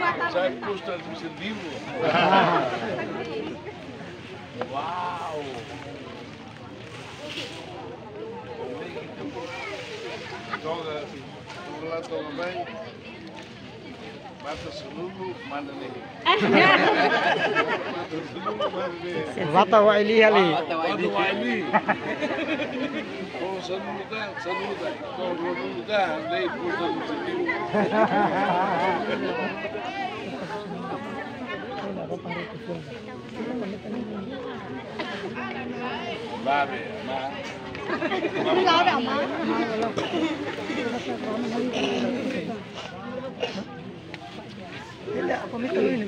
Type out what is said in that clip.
Saya post dalam livro. Wow. Toga lá toga bem. Mata seluruh mana nih? Mata Waili ali. Mata Waili. Oh seluruh dah. Kau seluruh dah. Lei post dalam livro. Babe, ma. Lao động á. Tidak, apa itu ini?